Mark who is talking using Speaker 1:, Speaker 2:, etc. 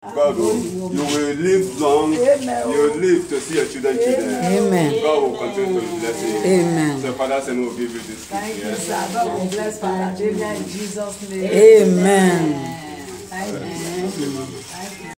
Speaker 1: God will, you will live long.
Speaker 2: Amen.
Speaker 1: You will live to see your children.
Speaker 3: Amen.
Speaker 1: God will continue to bless you.
Speaker 3: Amen.
Speaker 1: So Father said will give you this.
Speaker 2: Thank you, sir. God will bless Father David in Jesus' name.
Speaker 3: Amen.
Speaker 2: Thank you.